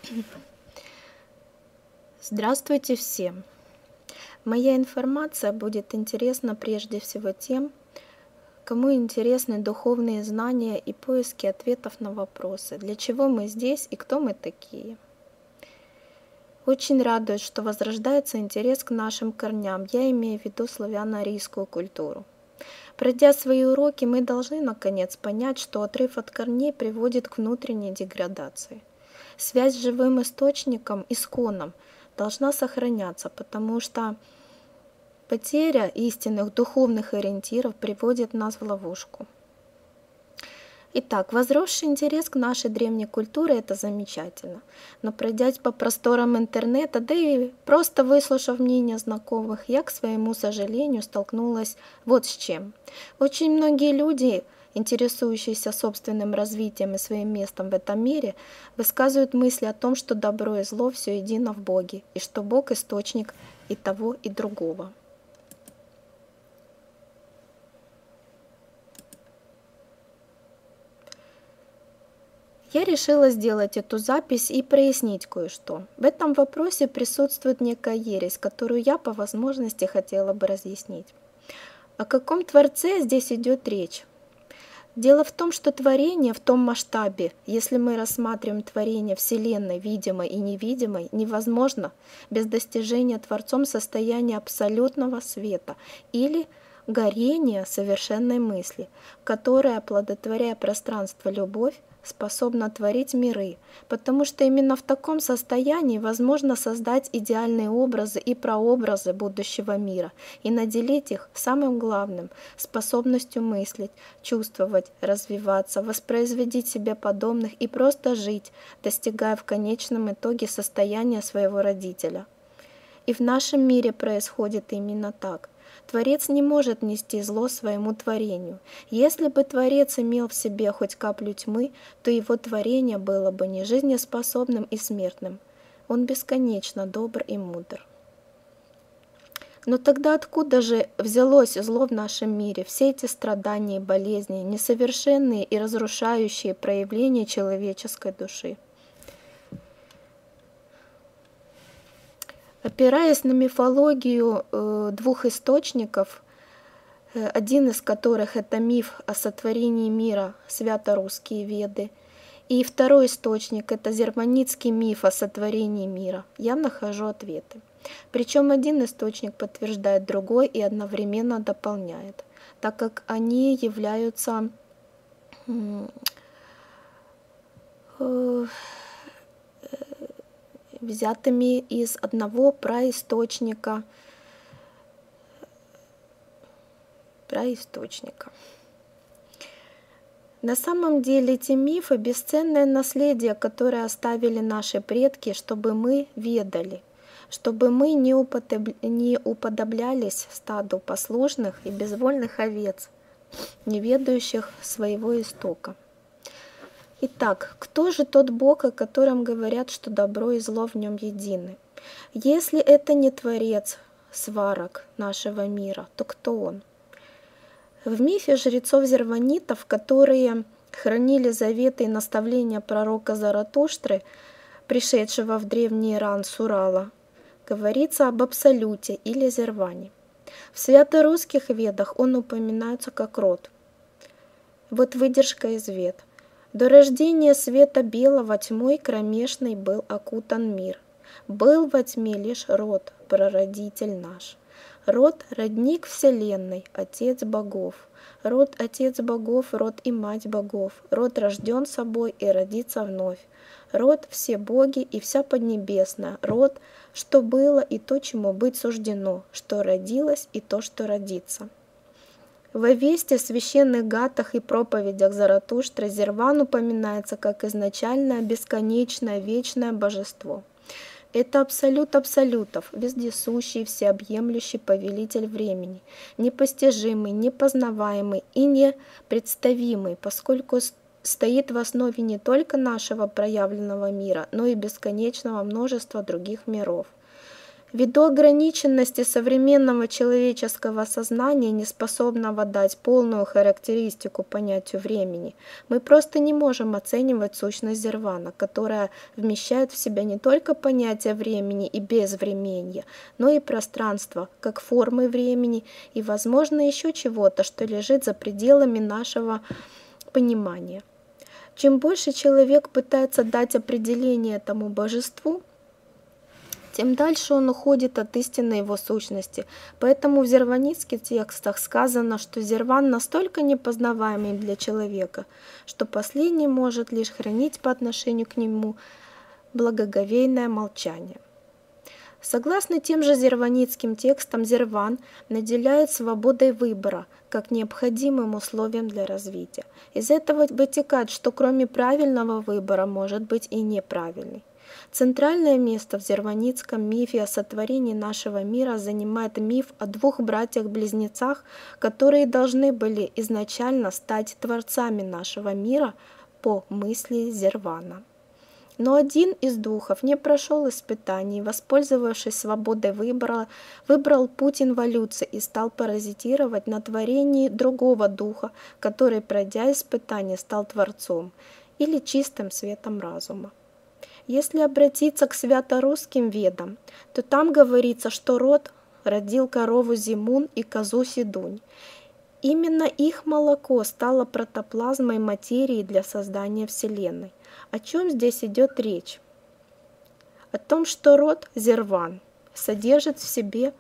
Здравствуйте всем! Моя информация будет интересна прежде всего тем, кому интересны духовные знания и поиски ответов на вопросы, для чего мы здесь и кто мы такие. Очень радует, что возрождается интерес к нашим корням, я имею в виду славяно-арийскую культуру. Пройдя свои уроки, мы должны наконец понять, что отрыв от корней приводит к внутренней деградации. Связь с живым источником, исконом, должна сохраняться, потому что потеря истинных духовных ориентиров приводит нас в ловушку. Итак, возросший интерес к нашей древней культуре – это замечательно. Но пройдясь по просторам интернета, да и просто выслушав мнение знакомых, я, к своему сожалению, столкнулась вот с чем. Очень многие люди, интересующиеся собственным развитием и своим местом в этом мире, высказывают мысли о том, что добро и зло все едино в Боге, и что Бог – источник и того, и другого. Я решила сделать эту запись и прояснить кое-что. В этом вопросе присутствует некая ересь, которую я по возможности хотела бы разъяснить. О каком Творце здесь идет речь? Дело в том, что творение в том масштабе, если мы рассматриваем творение Вселенной, видимой и невидимой, невозможно без достижения Творцом состояния абсолютного света или горения совершенной мысли, которая, оплодотворяя пространство любовь, способна творить миры, потому что именно в таком состоянии возможно создать идеальные образы и прообразы будущего мира и наделить их самым главным – способностью мыслить, чувствовать, развиваться, воспроизводить себе подобных и просто жить, достигая в конечном итоге состояния своего родителя. И в нашем мире происходит именно так. Творец не может нести зло своему творению. Если бы Творец имел в себе хоть каплю тьмы, то его творение было бы не жизнеспособным и смертным. Он бесконечно добр и мудр. Но тогда откуда же взялось зло в нашем мире, все эти страдания и болезни, несовершенные и разрушающие проявления человеческой души? Опираясь на мифологию двух источников, один из которых это миф о сотворении мира, свято-русские Веды, и второй источник это зерваницкий миф о сотворении мира, я нахожу ответы. Причем один источник подтверждает другой и одновременно дополняет, так как они являются взятыми из одного праисточника. На самом деле эти мифы – бесценное наследие, которое оставили наши предки, чтобы мы ведали, чтобы мы не уподоблялись стаду послушных и безвольных овец, не ведающих своего истока. Итак, кто же тот Бог, о котором говорят, что добро и зло в нем едины? Если это не Творец, сварог нашего мира, то кто он? В мифе жрецов-зерванитов, которые хранили заветы и наставления пророка Заратуштры, пришедшего в древний Иран с Урала, говорится об Абсолюте или Зерване. В свято-русских ведах он упоминается как род. Вот выдержка из вед. До рождения света белого тьмой кромешной был окутан мир. Был во тьме лишь род, прародитель наш. Род – родник вселенной, отец богов. Род – отец богов, род и мать богов. Род рожден собой и родится вновь. Род – все боги и вся поднебесная. Род – что было и то, чему быть суждено, что родилось и то, что родится. Во вести, священных гатах и проповедях Заратуштры Зерван упоминается как изначальное, бесконечное, вечное божество. Это абсолют абсолютов, вездесущий, всеобъемлющий повелитель времени, непостижимый, непознаваемый и непредставимый, поскольку стоит в основе не только нашего проявленного мира, но и бесконечного множества других миров. Ввиду ограниченности современного человеческого сознания, не способного дать полную характеристику понятию времени, мы просто не можем оценивать сущность Зирвана, которая вмещает в себя не только понятие времени и безвременья, но и пространство, как формы времени и, возможно, еще чего-то, что лежит за пределами нашего понимания. Чем больше человек пытается дать определение этому божеству, тем дальше он уходит от истинной его сущности. Поэтому в зирванитских текстах сказано, что Зирван настолько непознаваемый для человека, что последний может лишь хранить по отношению к нему благоговейное молчание. Согласно тем же зирванитским текстам, Зирван наделяет свободой выбора как необходимым условием для развития. Из этого вытекает, что кроме правильного выбора может быть и неправильный. Центральное место в зирванитском мифе о сотворении нашего мира занимает миф о двух братьях-близнецах, которые должны были изначально стать творцами нашего мира по мысли Зирвана. Но один из духов не прошел испытаний, воспользовавшись свободой выбора, выбрал путь инволюции и стал паразитировать на творении другого духа, который, пройдя испытание, стал творцом или чистым светом разума. Если обратиться к святорусским ведам, то там говорится, что род родил корову Зимун и козу Сидунь. Именно их молоко стало протоплазмой материи для создания Вселенной. О чем здесь идет речь? О том, что род Зирван содержит в себе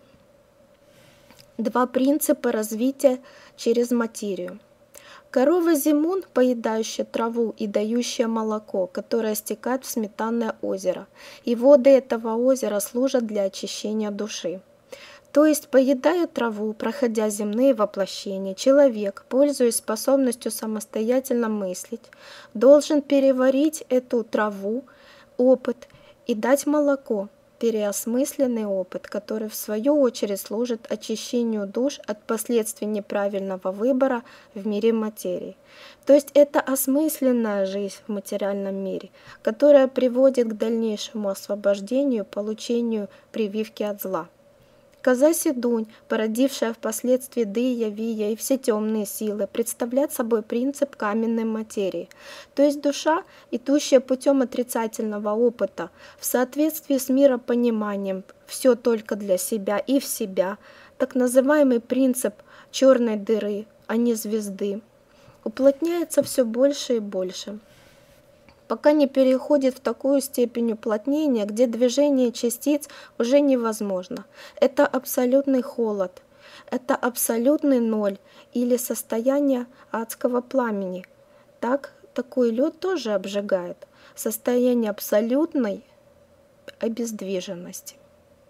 два принципа развития через материю. Корова Зимун, поедающая траву и дающая молоко, которое стекает в сметанное озеро, и воды этого озера служат для очищения души. То есть, поедая траву, проходя земные воплощения, человек, пользуясь способностью самостоятельно мыслить, должен переварить эту траву, опыт, и дать молоко, переосмысленный опыт, который в свою очередь служит очищению душ от последствий неправильного выбора в мире материи. То есть это осмысленная жизнь в материальном мире, которая приводит к дальнейшему освобождению, получению прививки от зла. Коза Сидунь, породившая впоследствии Дыя, Вия и все темные силы, представляет собой принцип каменной материи, то есть душа, идущая путем отрицательного опыта, в соответствии с миропониманием «все только для себя и в себя», так называемый принцип черной дыры, а не звезды, уплотняется все больше и больше, пока не переходит в такую степень уплотнения, где движение частиц уже невозможно. Это абсолютный холод, это абсолютный ноль или состояние адского пламени. Такой лед тоже обжигает. Состояние абсолютной обездвиженности.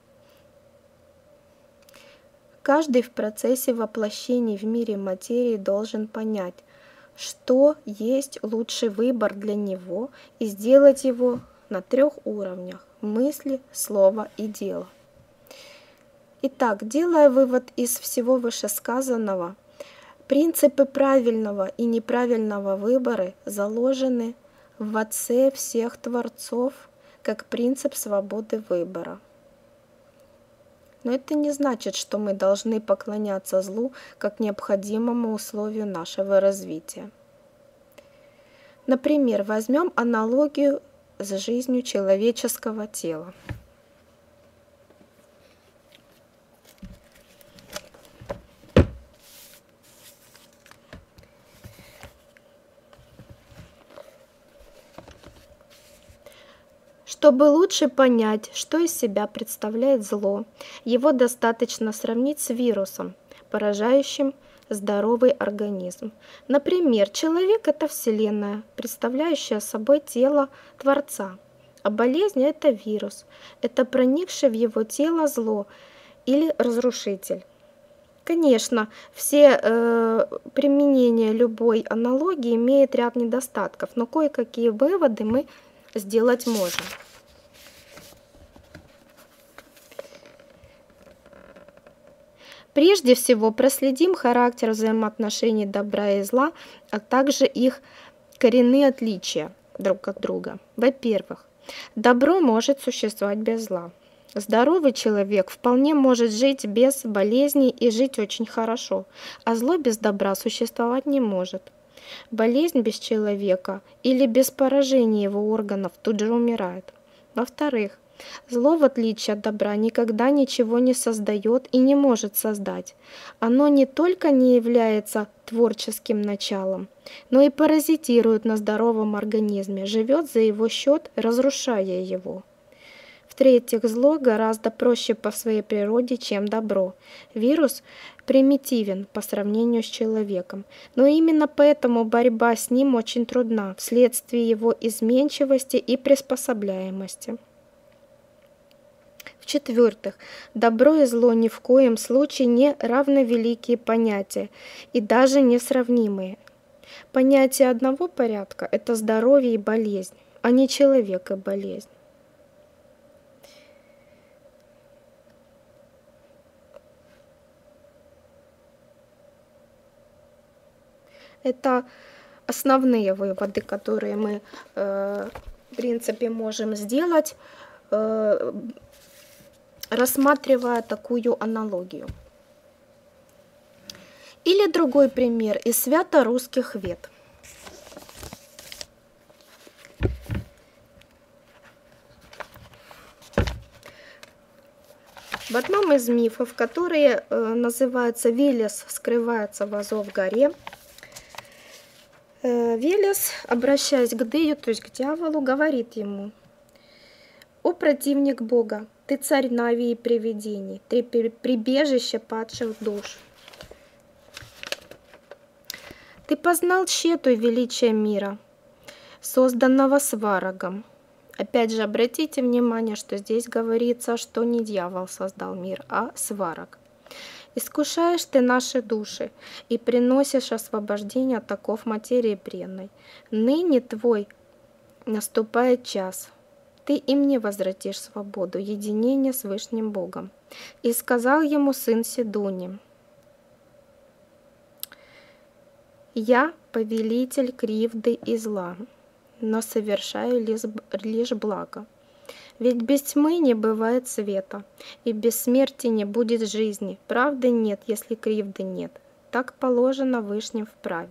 Каждый в процессе воплощения в мире материи должен понять, что есть лучший выбор для него, и сделать его на 3 уровнях – мысли, слова и дела. Итак, делая вывод из всего вышесказанного, принципы правильного и неправильного выбора заложены в Отце всех Творцов как принцип свободы выбора. Но это не значит, что мы должны поклоняться злу как необходимому условию нашего развития. Например, возьмем аналогию с жизнью человеческого тела. Чтобы лучше понять, что из себя представляет зло, его достаточно сравнить с вирусом, поражающим здоровый организм. Например, человек – это Вселенная, представляющая собой тело Творца, а болезнь – это вирус, это проникшее в его тело зло или разрушитель. Конечно, все применения любой аналогии имеют ряд недостатков, но кое-какие выводы мы сделать можем. Прежде всего, проследим характер взаимоотношений добра и зла, а также их коренные отличия друг от друга. Во-первых, добро может существовать без зла. Здоровый человек вполне может жить без болезней и жить очень хорошо, а зло без добра существовать не может. Болезнь без человека или без поражения его органов тут же умирает. Во-вторых, зло, в отличие от добра, никогда ничего не создает и не может создать. Оно не только не является творческим началом, но и паразитирует на здоровом организме, живет за его счет, разрушая его. В-третьих, зло гораздо проще по своей природе, чем добро. Вирус примитивен по сравнению с человеком, но именно поэтому борьба с ним очень трудна, вследствие его изменчивости и приспособляемости. В-четвертых, добро и зло ни в коем случае не равновеликие понятия и даже несравнимые. Понятие одного порядка – это здоровье и болезнь, а не человек и болезнь. Это основные выводы, которые мы, в принципе, можем сделать, рассматривая такую аналогию. Или другой пример из свято-русских вет. В одном из мифов, который называется «Велес скрывается в Азов-горе», Велес, обращаясь к Дею, то есть к дьяволу, говорит ему: «О противник Бога, ты царь Навии и привидений, ты прибежище падших душ. Ты познал тщету и величие мира, созданного сварогом». Опять же, обратите внимание, что здесь говорится, что не дьявол создал мир, а сварог. «Искушаешь ты наши души и приносишь освобождение от оков материи бренной. Ныне твой наступает час. Ты и мне возвратишь свободу, единение с Вышним Богом». И сказал ему сын Сидони: «Я повелитель кривды и зла, но совершаю лишь благо. Ведь без тьмы не бывает света, и без смерти не будет жизни. Правды нет, если кривды нет. Так положено Вышним в праве».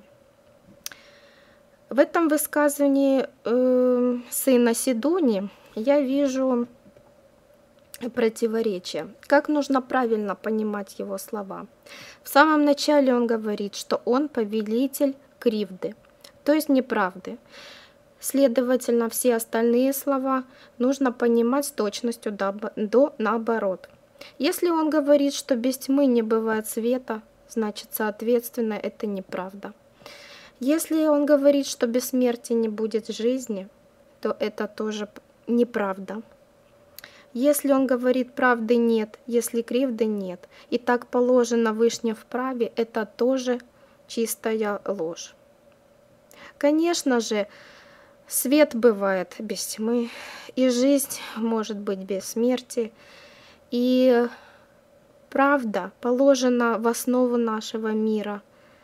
В этом высказывании сына Сидони я вижу противоречие. Как нужно правильно понимать его слова? В самом начале он говорит, что он повелитель кривды, то есть неправды. Следовательно, все остальные слова нужно понимать с точностью до наоборот. Если он говорит, что без тьмы не бывает света, значит, соответственно, это неправда. Если он говорит, что без смерти не будет жизни, то это тоже неправда. Если он говорит, правды нет, если кривды нет, и так положено Вышним в праве, это тоже чистая ложь. Конечно же, свет бывает без тьмы, и жизнь может быть без смерти, и правда положена в основу нашего мира,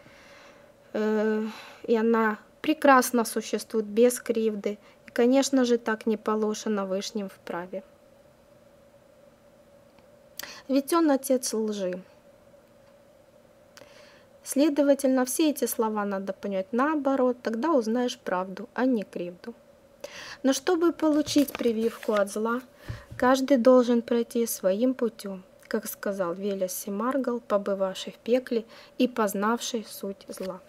и она прекрасно существует без кривды, и, конечно же, так не положено Вышним в праве. Ведь он отец лжи. Следовательно, все эти слова надо понять наоборот, тогда узнаешь правду, а не кривду. Но чтобы получить прививку от зла, каждый должен пройти своим путем, как сказал Велес Семаргл, побывавший в пекле и познавший суть зла.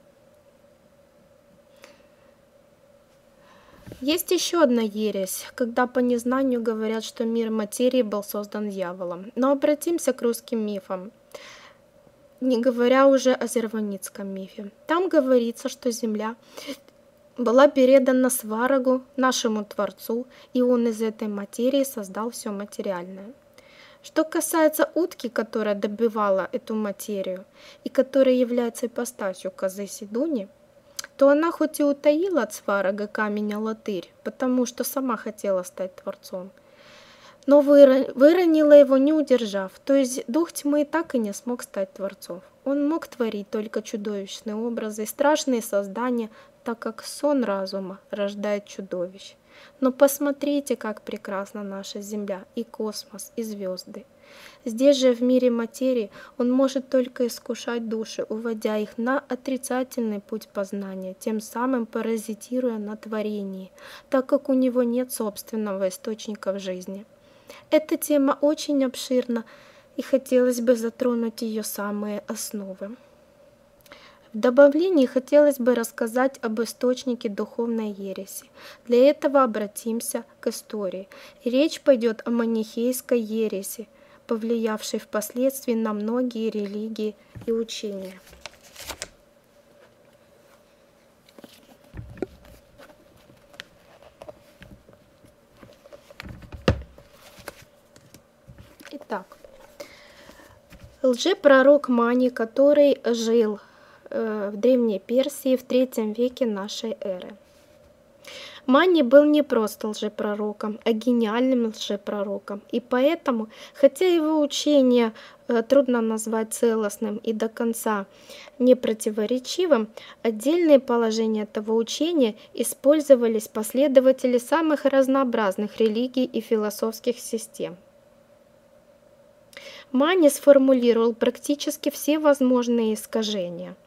Есть еще одна ересь, когда по незнанию говорят, что мир материи был создан дьяволом. Но обратимся к русским мифам, не говоря уже о зерваницком мифе. Там говорится, что Земля была передана Сварогу, нашему Творцу, и он из этой материи создал все материальное. Что касается утки, которая добывала эту материю, и которая является ипостасью козы Сидони, то она хоть и утаила от Сварога камень-алатырь, потому что сама хотела стать Творцом, но выронила его, не удержав, то есть дух тьмы так и не смог стать Творцом. Он мог творить только чудовищные образы и страшные создания, так как сон разума рождает чудовищ. Но посмотрите, как прекрасна наша Земля, и космос, и звезды. Здесь же в мире материи он может только искушать души, уводя их на отрицательный путь познания, тем самым паразитируя на творении, так как у него нет собственного источника в жизни. Эта тема очень обширна, и хотелось бы затронуть ее самые основы. В добавлении хотелось бы рассказать об источнике духовной ереси. Для этого обратимся к истории. И речь пойдет о манихейской ереси, повлиявшей впоследствии на многие религии и учения. Итак, лжепророк Мани, который жил в Древней Персии в III веке нашей эры. Мани был не просто лжепророком, а гениальным лжепророком, и поэтому, хотя его учение трудно назвать целостным и до конца непротиворечивым, отдельные положения этого учения использовались последователи самых разнообразных религий и философских систем. Мани сформулировал практически все возможные искажения.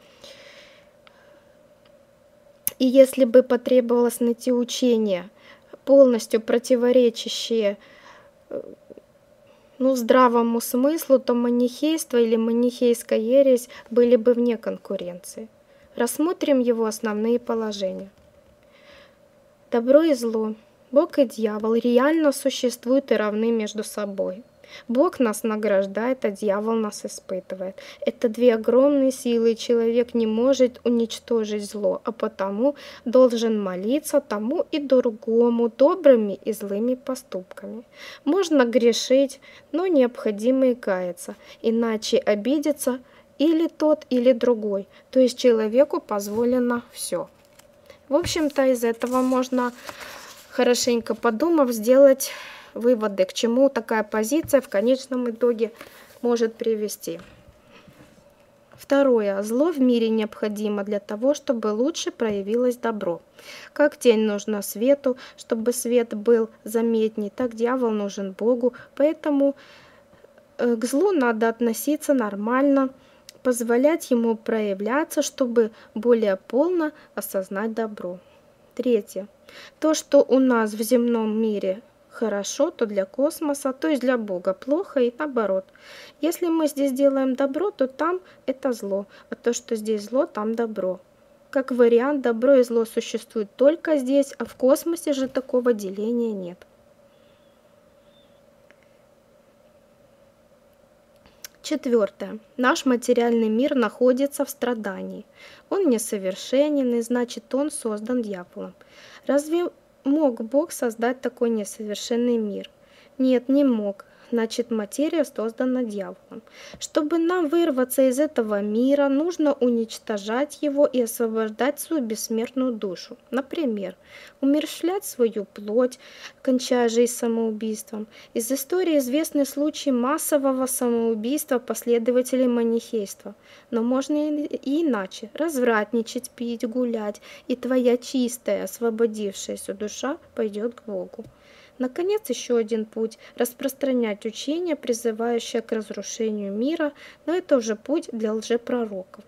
И если бы потребовалось найти учения, полностью противоречащие здравому смыслу, то манихейство или манихейская ересь были бы вне конкуренции. Рассмотрим его основные положения. Добро и зло, Бог и дьявол реально существуют и равны между собой. Бог нас награждает, а дьявол нас испытывает. Это две огромные силы, и человек не может уничтожить зло, а потому должен молиться тому и другому добрыми и злыми поступками. Можно грешить, но необходимо и каяться, иначе обидится или тот, или другой, то есть человеку позволено все. В общем-то, из этого можно, хорошенько подумав, сделать выводы, к чему такая позиция в конечном итоге может привести. Второе. Зло в мире необходимо для того, чтобы лучше проявилось добро. Как тень нужна свету, чтобы свет был заметней, так дьявол нужен Богу, поэтому к злу надо относиться нормально, позволять ему проявляться, чтобы более полно осознать добро. Третье. То, что у нас в земном мире хорошо, то для космоса, то есть для Бога плохо и наоборот. Если мы здесь делаем добро, то там это зло, а то, что здесь зло, там добро. Как вариант, добро и зло существуют только здесь, а в космосе же такого деления нет. Четвертое. Наш материальный мир находится в страдании. Он несовершенен, и значит, он создан дьяволом. Разве мог Бог создать такой несовершенный мир? Нет, не мог. Значит, материя создана дьяволом. Чтобы нам вырваться из этого мира, нужно уничтожать его и освобождать свою бессмертную душу. Например, умерщвлять свою плоть, кончая жизнь самоубийством. Из истории известны случаи массового самоубийства последователей манихейства. Но можно и иначе. Развратничать, пить, гулять, и твоя чистая, освободившаяся душа пойдет к Богу. Наконец, еще один путь – распространять учение, призывающее к разрушению мира, но это уже путь для лжепророков.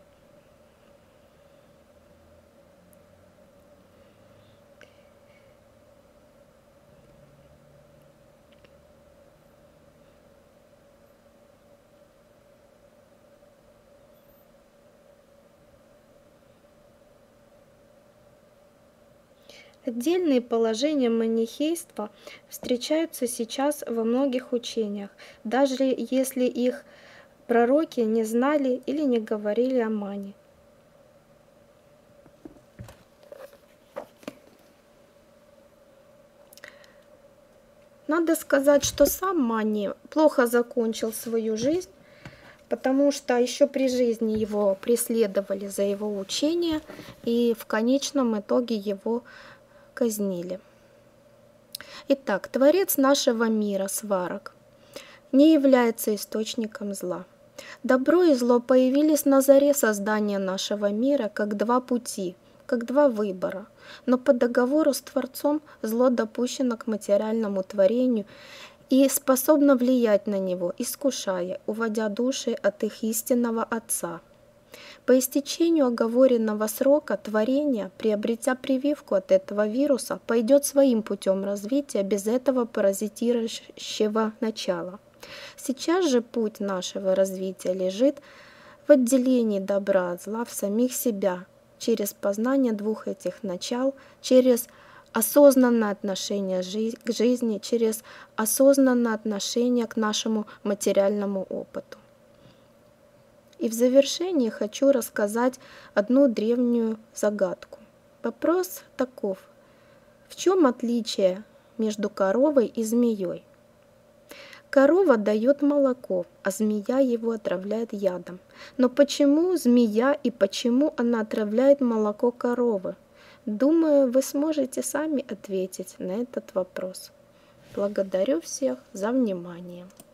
Отдельные положения манихейства встречаются сейчас во многих учениях, даже если их пророки не знали или не говорили о Мане. Надо сказать, что сам Мани плохо закончил свою жизнь, потому что еще при жизни его преследовали за его учение, и в конечном итоге его казнили. Итак, Творец нашего мира, Сварог, не является источником зла. Добро и зло появились на заре создания нашего мира как два пути, как два выбора. но по договору с Творцом зло допущено к материальному творению и способно влиять на него, искушая, уводя души от их истинного Отца. По истечению оговоренного срока творение, приобретя прививку от этого вируса, пойдет своим путем развития без этого паразитирующего начала. Сейчас же путь нашего развития лежит в отделении добра от зла в самих себя, через познание двух этих начал, через осознанное отношение к жизни, через осознанное отношение к нашему материальному опыту. И в завершении хочу рассказать одну древнюю загадку. Вопрос таков: в чем отличие между коровой и змеей? Корова дает молоко, а змея его отравляет ядом. Но почему змея и почему она отравляет молоко коровы? Думаю, вы сможете сами ответить на этот вопрос. Благодарю всех за внимание.